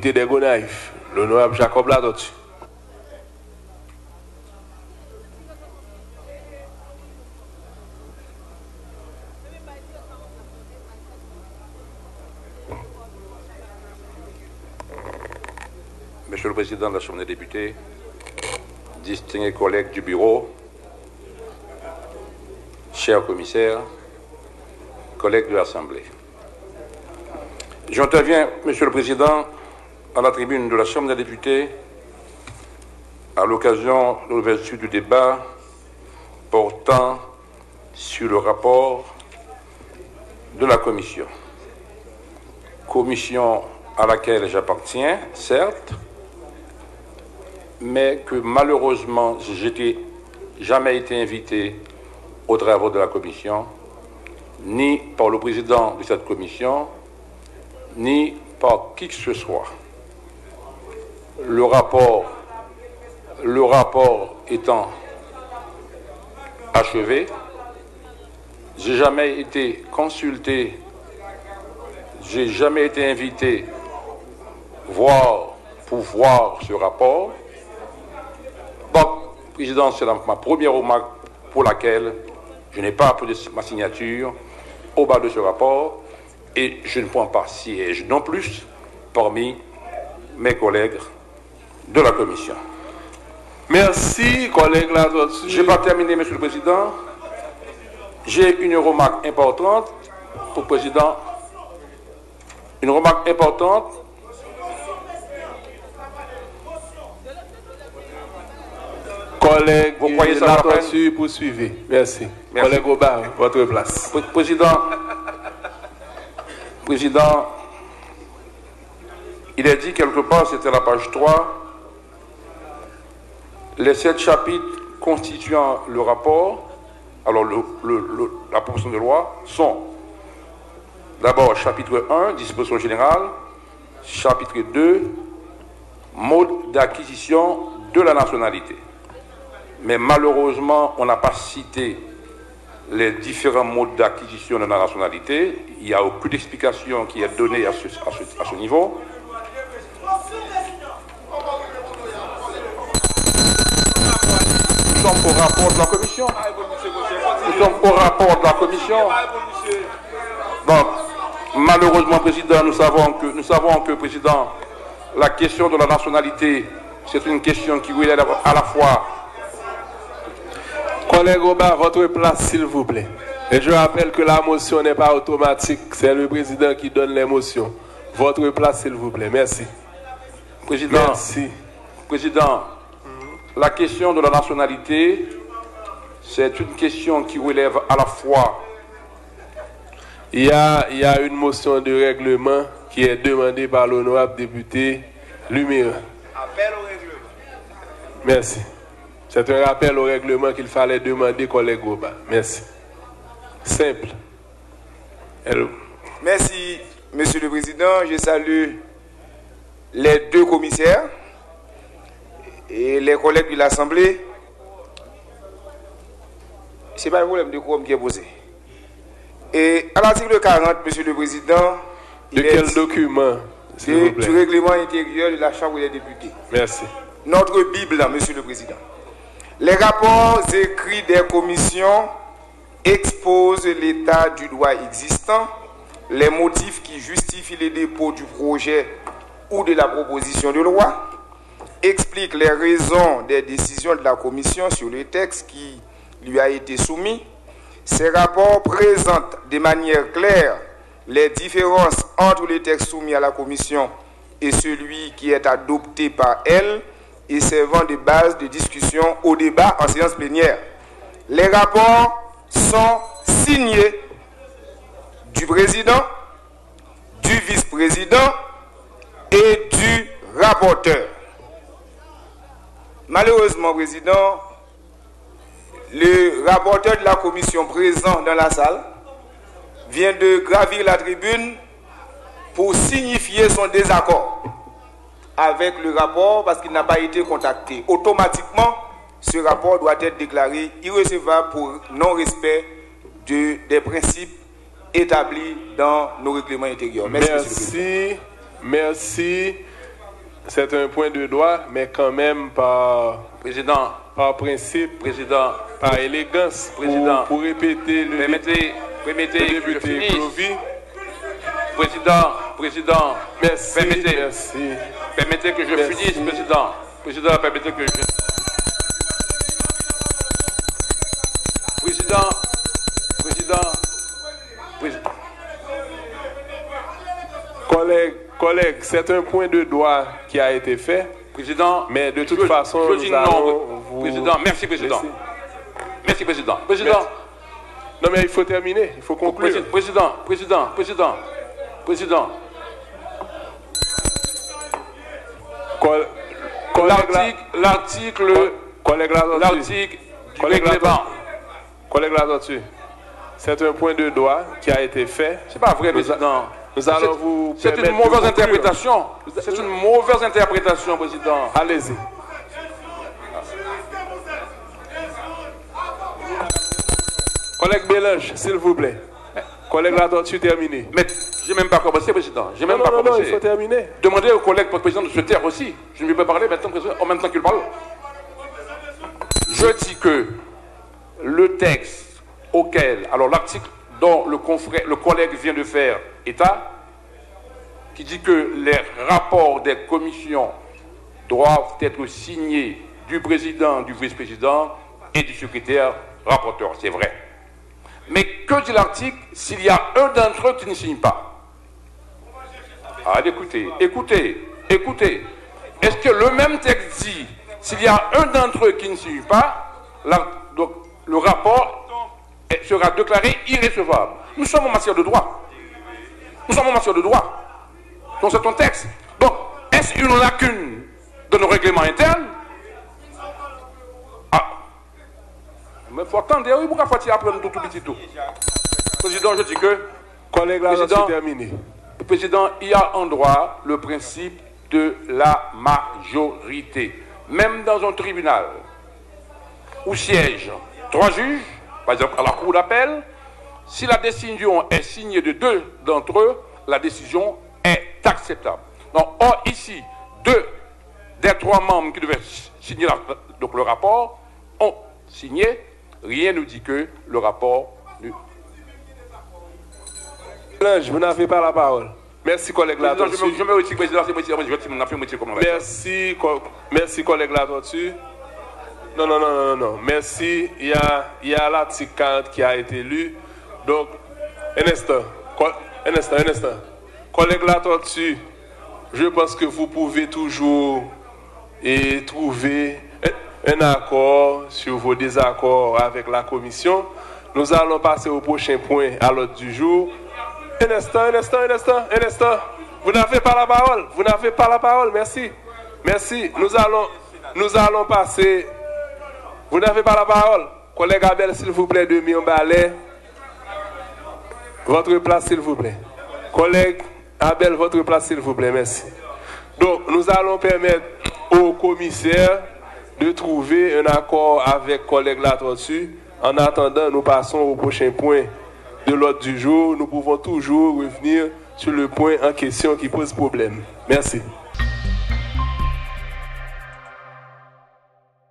député des Gonaïves, l'honorable Jacob Latortue. Monsieur le Président de la Chambre des députés, distingués collègues du bureau, chers commissaires, collègues de l'Assemblée. J'interviens, Monsieur le Président, à la tribune de la Chambre des députés à l'occasion de l'ouverture du débat portant sur le rapport de la Commission. Commission à laquelle j'appartiens, certes, mais que malheureusement, je n'ai jamais été invité aux travaux de la Commission, ni par le président de cette Commission, ni par qui que ce soit. Le rapport étant achevé, je n'ai jamais été consulté, je n'ai jamais été invité pour voir ce rapport. Donc, Président, c'est ma première remarque pour laquelle je n'ai pas apposé ma signature au bas de ce rapport et je ne prends pas siège non plus parmi mes collègues de la Commission. Merci, collègue Latortue. Je n'ai pas terminé, Monsieur le Président. J'ai une remarque importante pour le Président. Une remarque importante. Collègue vous croyez ça Latortue, poursuivez. Merci. Collègue Aubin, votre place. Président, il est dit quelque part, c'était la page 3, les 7 chapitres constituant le rapport, alors la proposition de loi, sont d'abord chapitre 1, disposition générale, chapitre 2, mode d'acquisition de la nationalité. Mais malheureusement, on n'a pas cité les différents modes d'acquisition de la nationalité. Il n'y a aucune explication qui est donnée à ce niveau. Nous sommes au rapport de la Commission. Nous sommes au rapport de la Commission. Donc, malheureusement, Président, nous savons que, Président, la question de la nationalité, c'est une question qui relève à la fois. Collègue Aubin, votre place, s'il vous plaît. Et je rappelle que la motion n'est pas automatique. C'est le président qui donne les motions. Votre place, s'il vous plaît. Merci. Président, merci. Président, la question de la nationalité, c'est une question qui relève à la fois. Il y a une motion de règlement qui est demandée par l'honorable député Lumière. Appel au règlement. Merci. C'est un rappel au règlement qu'il fallait demander, collègue Aubin. Merci. Simple. Hello. Merci, Monsieur le Président. Je salue les deux commissaires et les collègues de l'Assemblée. Ce n'est pas un problème de quorum qui est posé. Et à l'article 40, Monsieur le Président... De quel document, s'il vous plaît? Du règlement intérieur de la Chambre des députés. Merci. Notre Bible, Monsieur le Président. Les rapports écrits des commissions exposent l'état du droit existant, les motifs qui justifient le dépôt du projet ou de la proposition de loi, expliquent les raisons des décisions de la commission sur le texte qui lui a été soumis. Ces rapports présentent de manière claire les différences entre le texte soumis à la commission et celui qui est adopté par elle, et servant de base de discussion au débat en séance plénière. Les rapports sont signés du président, du vice-président et du rapporteur. Malheureusement, Président, le rapporteur de la commission présent dans la salle vient de gravir la tribune pour signifier son désaccord avec le rapport parce qu'il n'a pas été contacté. Automatiquement, ce rapport doit être déclaré irrecevable pour non-respect des principes établis dans nos règlements intérieurs. Merci. Merci. C'est un point de droit, mais quand même par principe, Président, par élégance, Président, pour répéter le permettez que je finisse. Président, Merci, permettez que je finisse, Président. Président, permettez que je... Président. Collègue, c'est un point de droit qui a été fait. Président, mais de toute façon, je dis non. Président, merci, Président. Merci, Président. Président. Non, mais il faut terminer, il faut conclure. Président. L'article du règlement. Collègue là-dessus, c'est un point de droit qui a été fait. C'est pas vrai, Président. Nous allons vous permettre. C'est une mauvaise interprétation. C'est une mauvaise interprétation, Président. Allez-y. Collègue Bélange, s'il vous plaît. Collègue là-dessus, terminé. Mais je n'ai même pas commencé, Président. Non, il faut terminer. Demandez au collègue président de se taire aussi. Je ne vais pas parler maintenant, en même temps qu'il parle. Je dis que le texte auquel, alors l'article dont le collègue vient de faire état, qui dit que les rapports des commissions doivent être signés du président, du vice-président et du secrétaire rapporteur. C'est vrai. Mais que dit l'article s'il y a un d'entre eux qui ne signe pas? Allez, écoutez. Est-ce que le même texte dit, s'il y a un d'entre eux qui ne signe pas, donc, le rapport sera déclaré irrecevable? Nous sommes en matière de droit. Donc c'est un texte. Donc, est-ce une lacune de nos règlements internes? Mais il faut attendre. Oui, pourquoi faut-il apprendre tout petit tout? Président, je dis que... Collègue, là, c'est terminé. Président, il y a en droit le principe de la majorité. Même dans un tribunal où siègent 3 juges, par exemple à la cour d'appel, si la décision est signée de 2 d'entre eux, la décision est acceptable. Donc, or, ici, 2 des 3 membres qui devaient signer donc, le rapport ont signé. Rien ne dit que le rapport... Vous n'avez pas la parole. Merci, collègue là-dessus. Je me retire, président. Merci, collègue là-dessus. Non. Merci. Il y a l'article 40 qui a été lu. Donc, un instant. Collègue là-dessus, je pense que vous pouvez toujours trouver un accord sur vos désaccords avec la commission. Nous allons passer au prochain point à l'ordre du jour. Un instant. Vous n'avez pas la parole. Merci. Nous allons passer. Vous n'avez pas la parole. Collègue Abel, s'il vous plaît, de Mion-Balais. Votre place, s'il vous plaît. Collègue Abel, votre place, s'il vous plaît. Merci. Donc, nous allons permettre au commissaire de trouver un accord avec collègue là-dessus. En attendant, nous passons au prochain point de l'ordre du jour. Nous pouvons toujours revenir sur le point en question qui pose problème. Merci.